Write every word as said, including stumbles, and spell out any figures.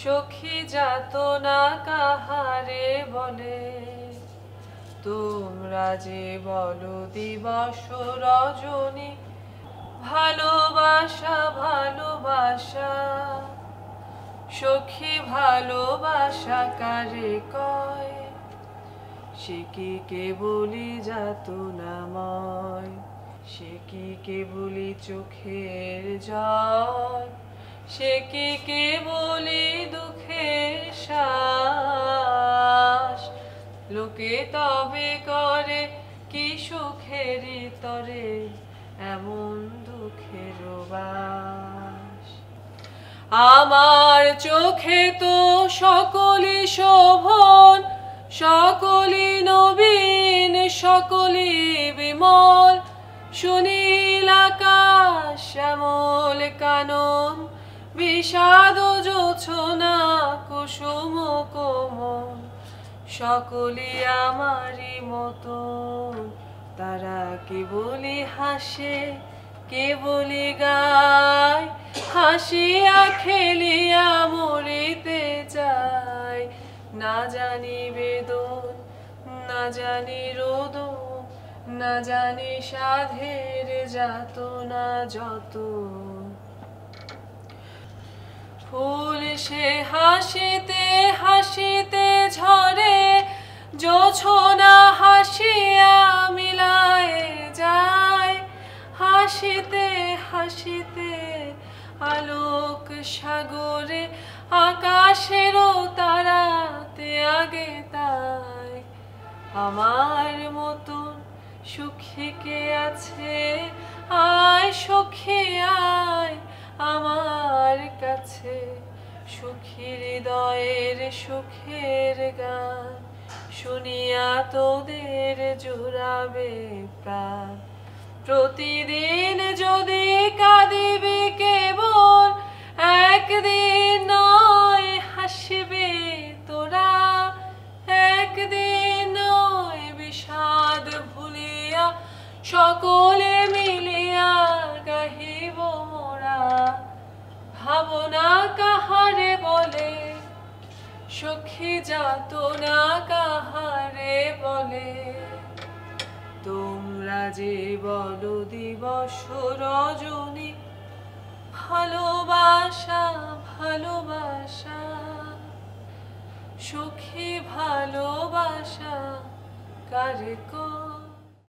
সখী যাতনা কাহারে বলে তোমরা যে বলো দিবস রজনী ভালোবাসা ভালোবাসা সখী ভালোবাসা কারে কয় সে কি কেবলি যাতনাময় সে কি কেবলি চোখের জল সে কি কেবলি দুঃখের শ্বাস লোকে তবে করে কি সুখের তরে এমন দুঃখের বাস আমার চোখে তো সকলই শোভন সকলই নবীন সকলই বিমল সুনীল আকাশ শ্যামল কানন বিষাদ জোছনা কুসুম কোমল সকলই আমারই মতন তারা কেবলই হাসে কেবলই গায় হাসিয়া খেলিয়া মরিতে যায় না জানি বেদন না জানি রোদন না জানি সাধের যাতনা যত ফুল সে হাসিতে হাসিতে ঝরে জোছনা হাসিয়া মিলায় যায় হাসিতে হাসিতে আলোক সাগরে আকাশেরও তারাতে আগে তাই আমার মতন সুখী কে আছে আয় সখী আয় আমার কাছে সুখী হৃদয়ের সুখের গান শুনিয়া তোদের জুড়াবে প্রাণ প্রতিদিন যদি কাঁদিবি কেবল একদিন নয় হাসিবে তোরা একদিন নয় বিষাদ ভুলিয়া সকলে মিলিয়া গাহিব মোরা ভাবনা কাহারে বলে সখী যাতনা কাহারে বলে তোমরা যে বলো দিবস রজনী ভালোবাসা ভালোবাসা সখী ভালোবাসা কারে কয়।